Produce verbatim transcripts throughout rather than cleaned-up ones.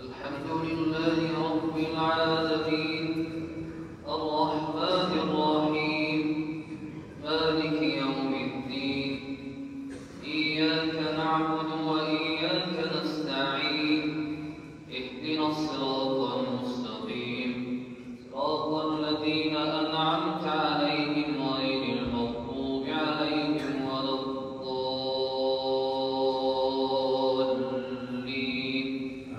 الحمد لله رب العالمين الرحمن الرحيم مالك يوم الدين إياك نعبد وإياك نستعين اهدنا الصراط المستقيم صراط الذين أنعمت عليهم غير المغضوب عليهم ولا الضالين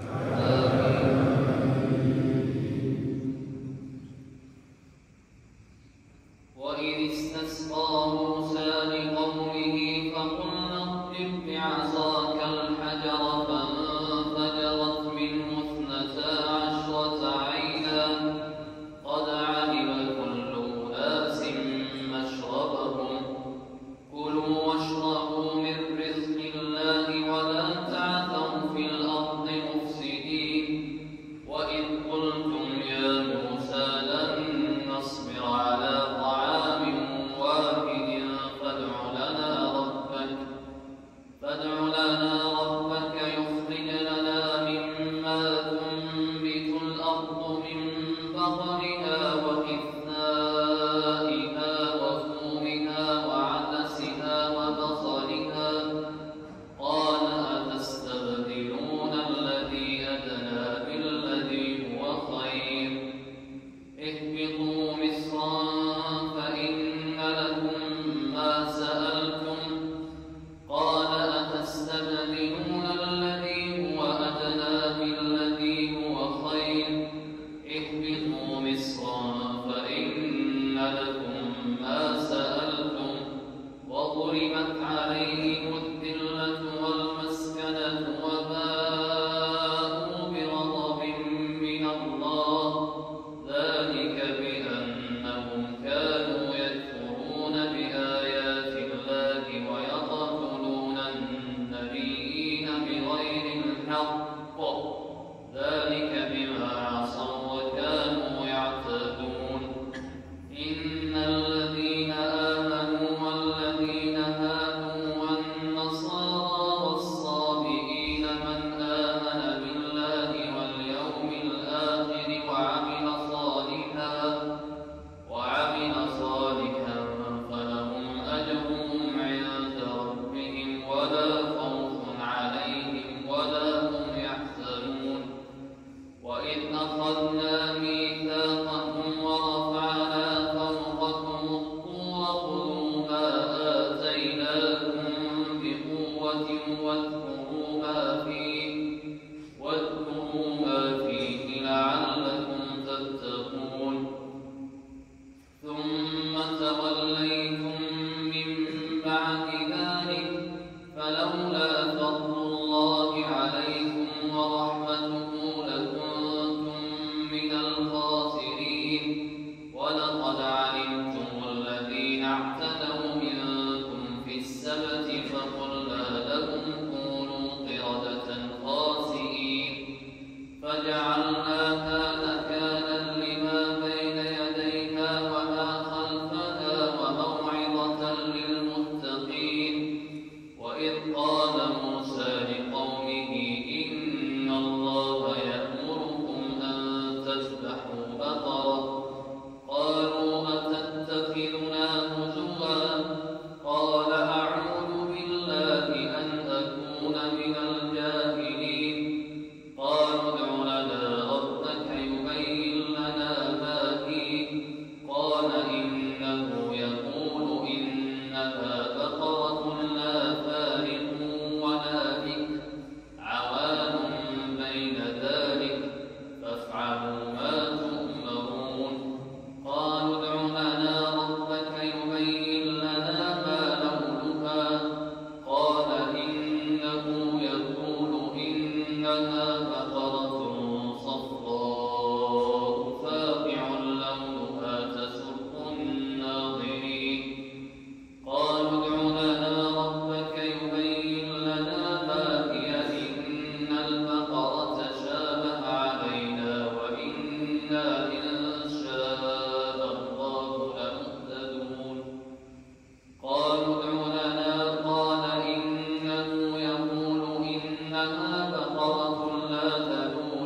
وإذ استسقى موسى لقومه فقلنا اضرب بعصاك الحجر فانفجرت منه اثنتا عشرة عينا قد علم كل أناس مشربهم كلوا واشربوا من رزق الله ولا تعثوا في الأرض مفسدين وإذ قلتم يا موسى لن نصبر على طعام واحد فادع لنا ربك فادع لنا ربك يخرج لنا مما تنبت الأرض من بقلها وقثائها وفومها وعدسها وبصلها قال أتستبدلون الذي أدنى بالذي هو خير اهبطوا مصرا فإن لكم ما سألتم قال أتستبدلون الذي هو أدنى بالذي هو خير اهبطوا مصرا فإن لكم ما سألتم وضربت عليهم الذلة والمسكنة وباءوا بغضب من الله ذلك بأنهم كانوا يكفرون بآيات الله ويقتلون النبيين بغير الحق ذلك بما عصوا وكانوا يعتدون إن الذين آمنوا والذين هادوا والنصارى والصابئين من آمن بالله واليوم الآخر وعمل صالحا وعمل صالحا فلهم أجرهم عند ربهم ولا خوف عليهم ولا هم يحزنون وإذ أخذنا ميثاقكم ورفعنا فوقكم الطور خذوا ما آتيناكم بقوة واذكروا ما فيه واذكروا ما فيه لعلكم تتقون ثم توليتم من بعد ذلك فلولا فضل الله عليكم ورحمته لكنتم من الخاسرين ولقد علمتم الذين اعتدوا منكم في السبت فقلنا لهم كونوا قردة خاسئين فجعلناها نكالا لما بين يديها وما خلفها وموعظة للمتقين وإذ قال موسى لقومه إن الله يأمركم أن تذبحوا بقرة قالوا أتتخذنا هزوا قال أعوذ بالله أن أكون من الجاهلين قالوا ادع لنا ربك يبين لنا ما هي قال إنه يقول إنها بقرة لا فارغ ولا بكر عوان بين ذلك فافعلوا ما تؤمرون قالوا ادع لنا ربك يبين لنا ما لونها قال إنه يقول إنها بقرة صفراء فاقع لونها تسر الناظرين قالوا ادع لنا ربك يبين لنا ما هي إن البقرة شابه علينا وإنا إن شاء الله لمهتدون قالوا ادع لنا قال إنه يقول إنها بقرة لا تلون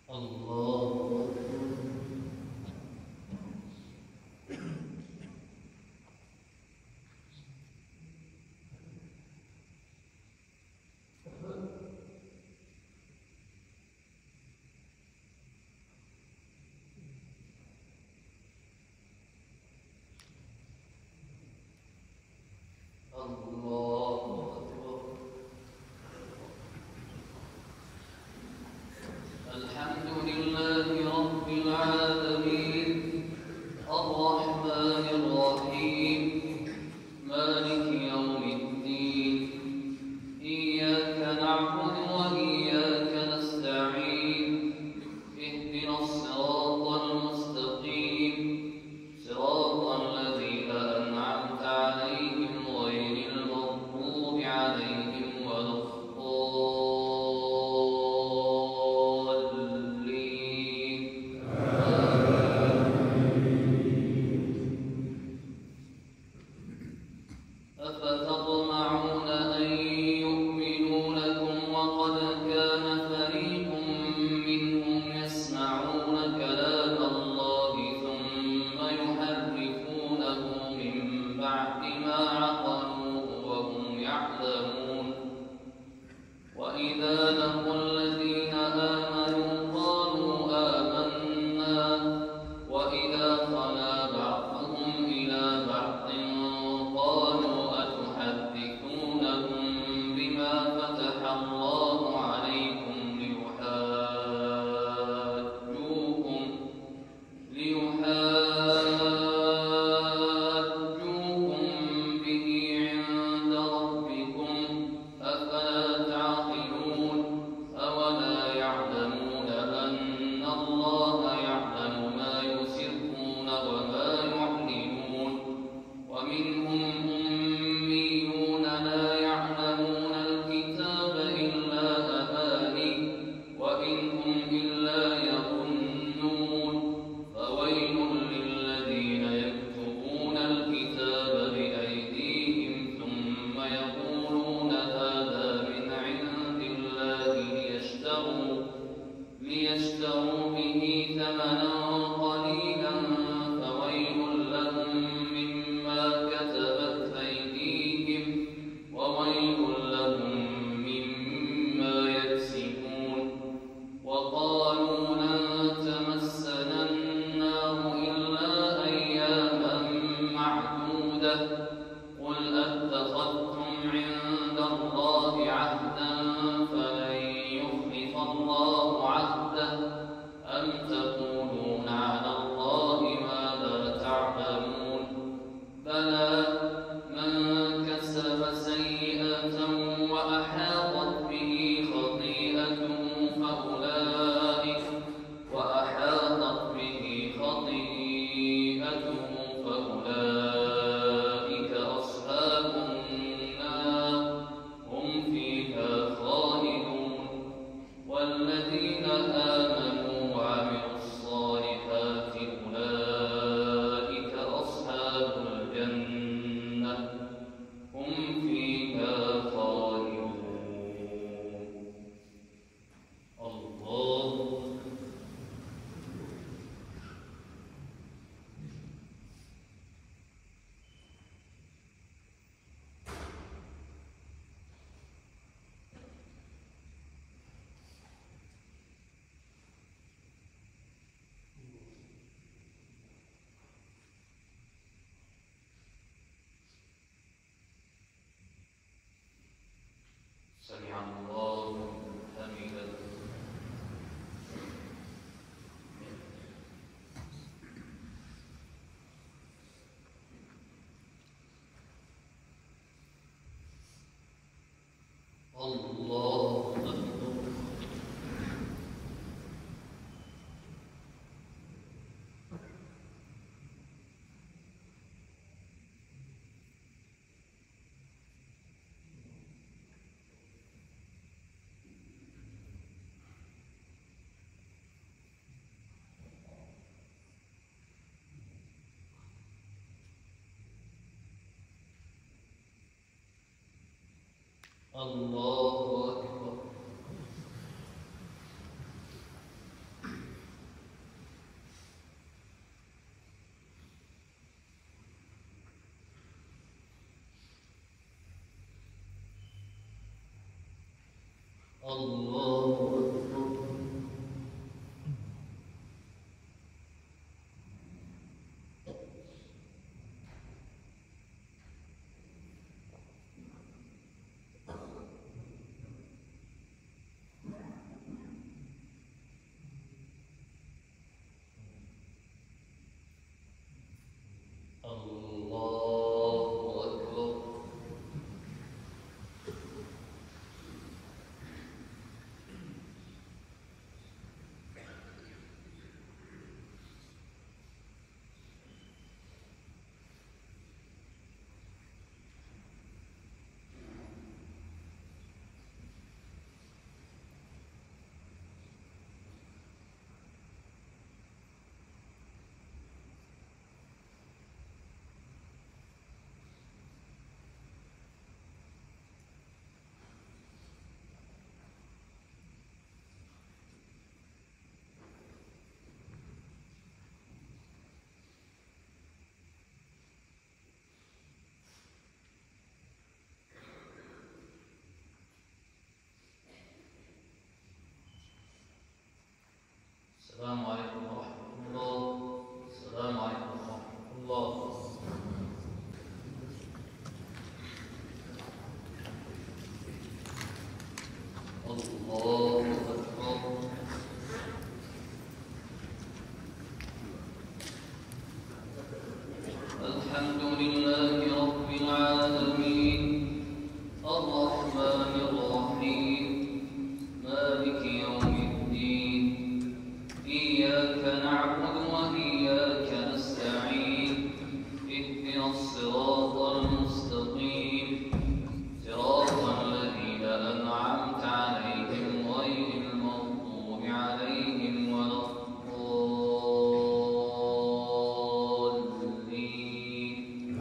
الله سمع الله حمده. الله أكبر. الله أكبر. الله أكبر. السلام عليكم ورحمة الله. السلام عليكم ورحمة الله. الله أكبر. الحمد لله رب العالمين الرحمن الرحيم مالك يوم الدين إياك نعبد وإياك نستعين اهدنا الصراط المستقيم صراط الذين أنعمت عليهم غير المغضوب عليهم ولا الضالين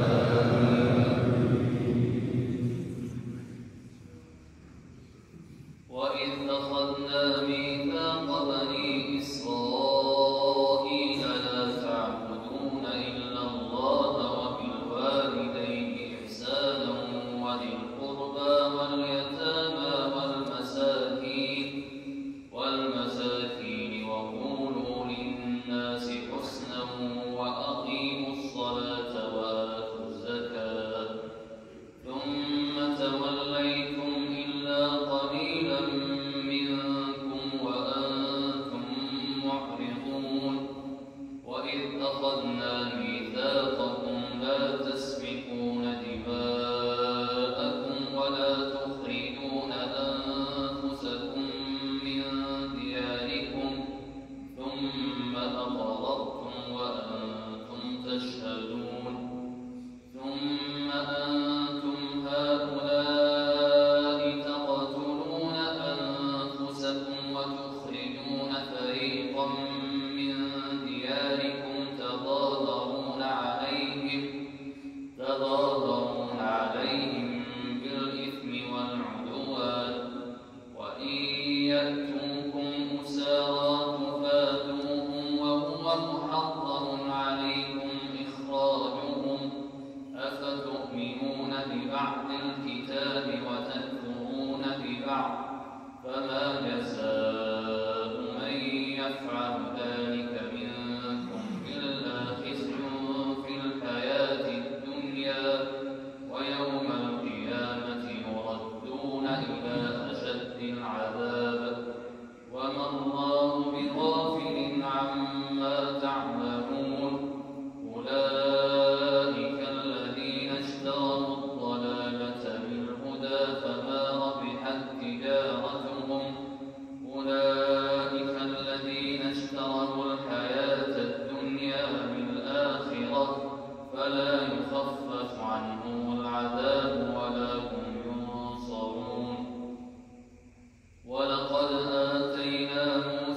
وإذ أخذنا ميثاق بني إسرائيل لا تعبدون إلا الله وبالوالدين إحسانا وذي القربى واليتامى والمساكين والمساكين وقولوا للناس حسنا وأقيموا الصلاة وآتوا الزكاة ثم توليتم إلا قليلا منكم وأنتم معرضون وإذ أخذنا ميثاقكم لا تسفكون دماءكم ولا تخرجون أنفسكم من دياركم ثم أقررتم وأنتم تشهدون ثم أنتم هؤلاء تقتلون أنفسكم وتخرجون فريقا من دياركم تظاهرون عليهم تظاهرون عليهم بالإثم والعدوان وإن يأتوكم أسارى تفادوهم وهو محرم عليكم إخراجهم أفتؤمنون ببعض الكتاب وتكفرون ببعض فما جزاء من يفعل ذلك منكم إلا خزي في الحياة الدنيا ويوم القيامة يردون إلى أشد العذاب وما الله بغافل عما تعملون أولئك الذين اشتروا الضلالة بالهدى فما ربحت تجارتهم أولئك الذين اشتروا الحياة الدنيا بالآخرة فلا يخفف عنهم العذاب ولا هم ينصرون ولقد آتينا موسى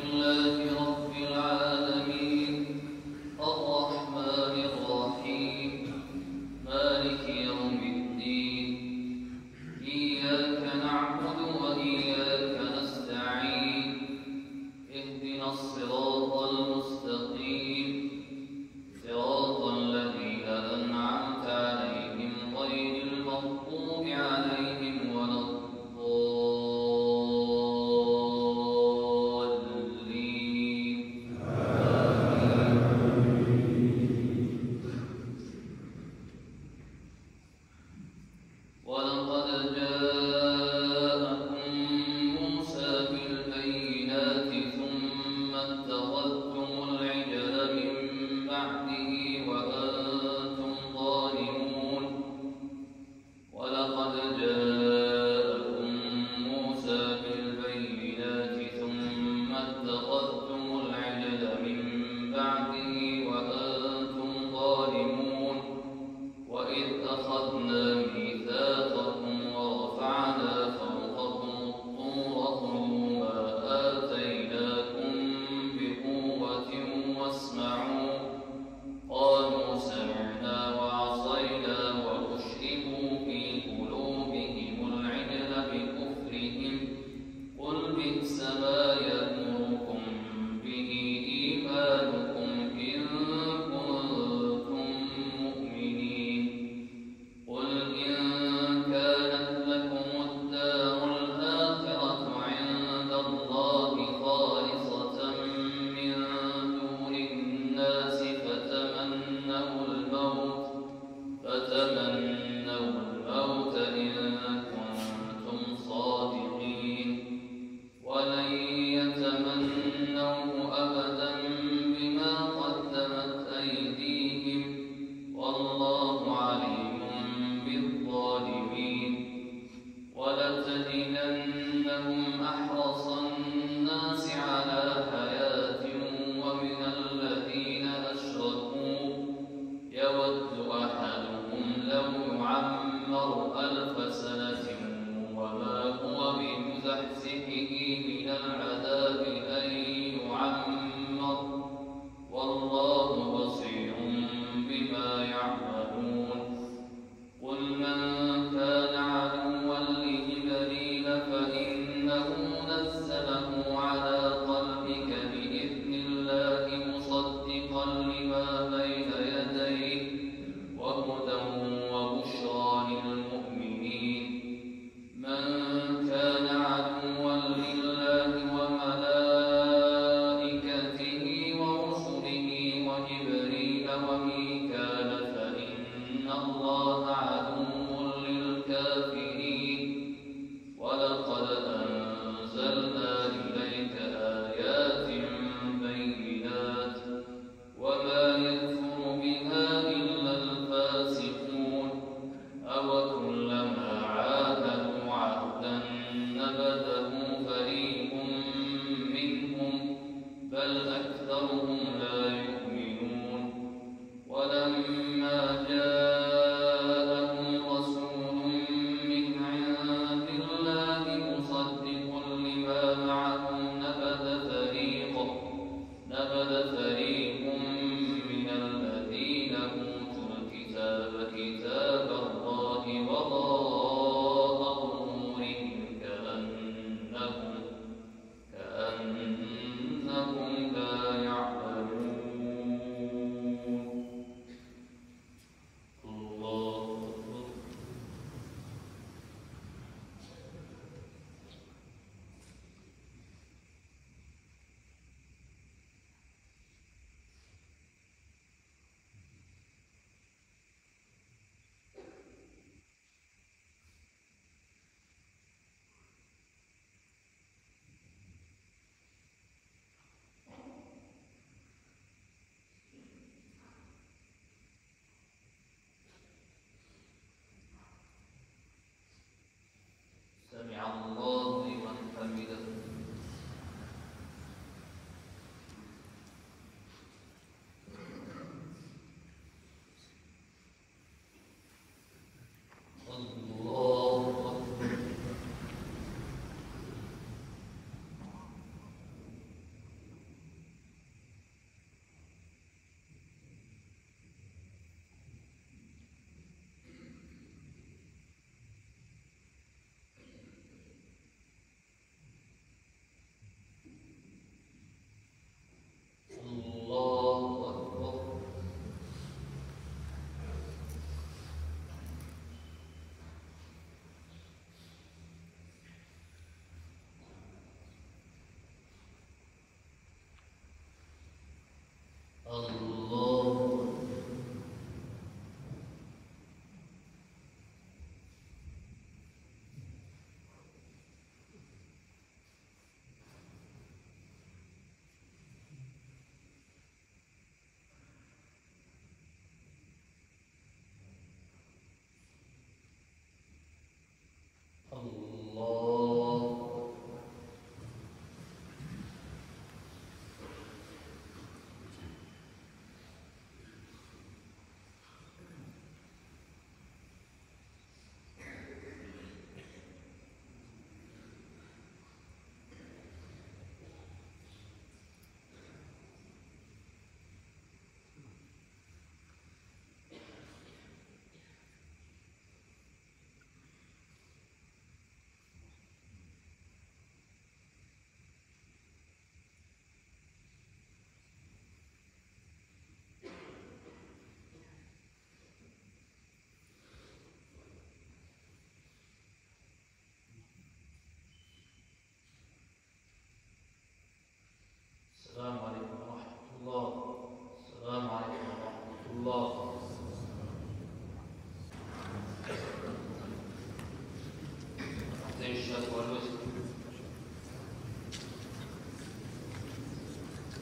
لله رب العالمين الرحمن الرحيم مالك يوم الدين إياك نعبد وإياك نستعين اهدنا الصراط المستقيم صراط الذين أنعمت عليهم غير المغضوب عليهم ولا الضالين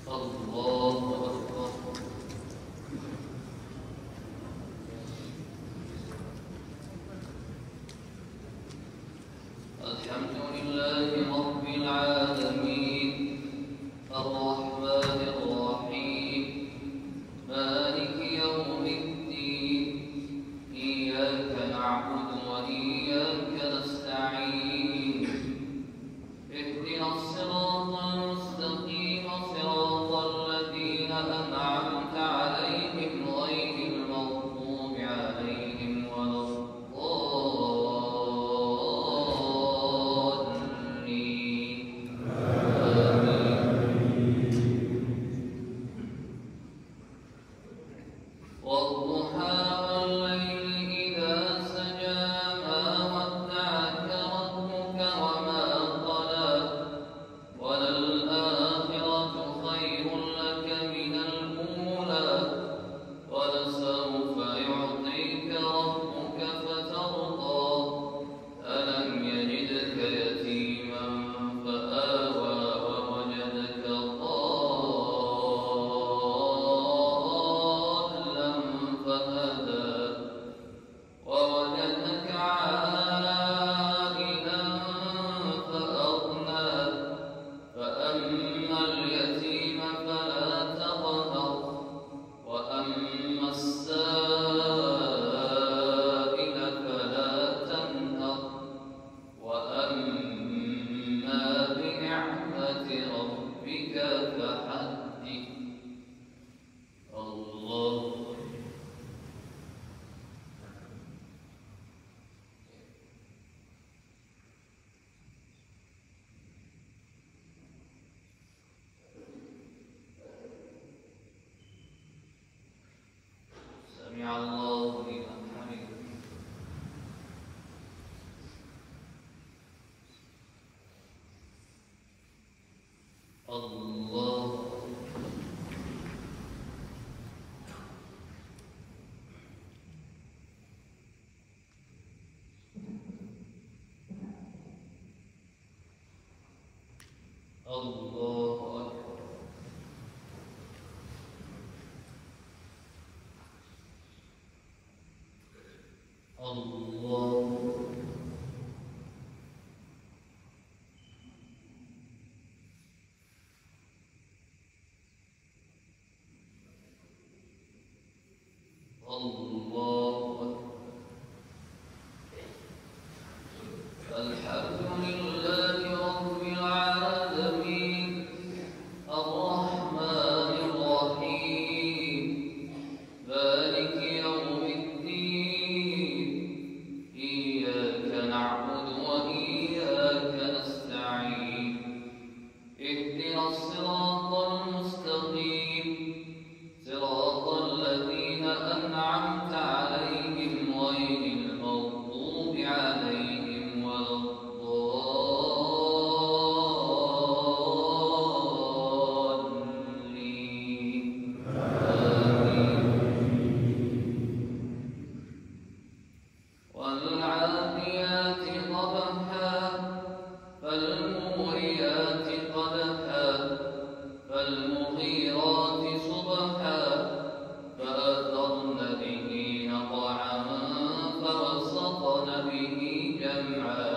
الله أكبر. الحمد لله رب العالمين الرحمن الرحيم مالك يوم الدين إياك نعبد وإياك نستعين اهدنا الصراط المستقيم صراط الذين أنعمت عليهم غير المغضوب عليهم ولا الضالين آمين. والضحى والليل إذا سجى ما ودعك ربك وما قلى وللآخرة خير لك من الأولى ولسوف يعطيك ربك فترضى ألم يجدك يتيما فآوى ووجدك ضالا فهدى ووجدك عائلا فأغنى فأما اليتيم فلا تقهر وأما السائل فلا تنهر وأما بنعمة ربك فحدث. الله سمع الله لمن حمده. الله الله أكبر. الله الله أكبر. الحمد لله رب العالمين الرحمن الرحيم مالك يوم الدين إياك نعبد وإياك نستعين اهدنا الصراط المستقيم صراط الذين أنعمت عليهم غير المغضوب عليهم ولا الضالين آمين. والعاديات ضبحا فالموريات قدحا فالمغيرات صبحا فأثرن به نقعا فوسطن به جمعا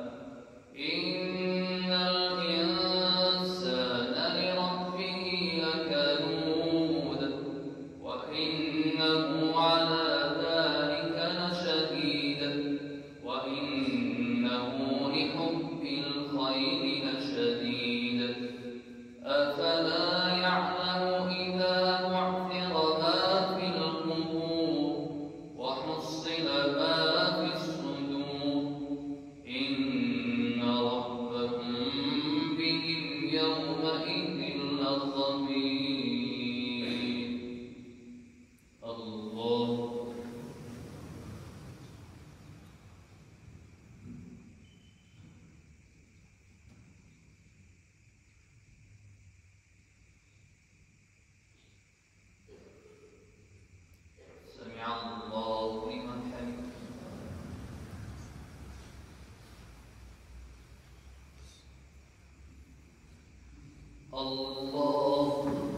إن الإنسان لربه لكنود وإنه على ذلك لشهيد وإنه لحب الخير لشديد أفلا يعلم إذا بعثر ما في القبور وحصل ما في الصدور إن ربهم بهم يومئذ لخبير. الله سمع الله لمن حمده. الله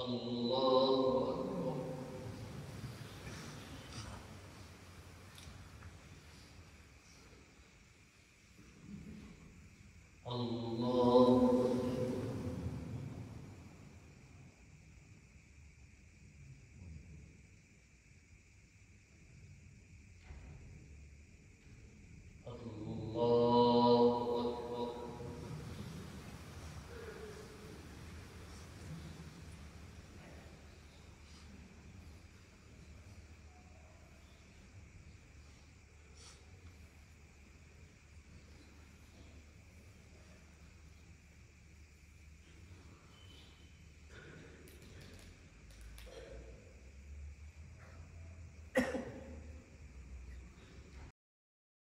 الله